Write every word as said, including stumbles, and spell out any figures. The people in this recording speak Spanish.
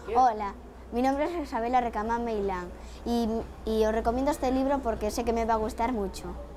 Hola, mi nombre es Isabela Recamán Meilán y, y os recomiendo este libro porque sé que me va a gustar mucho.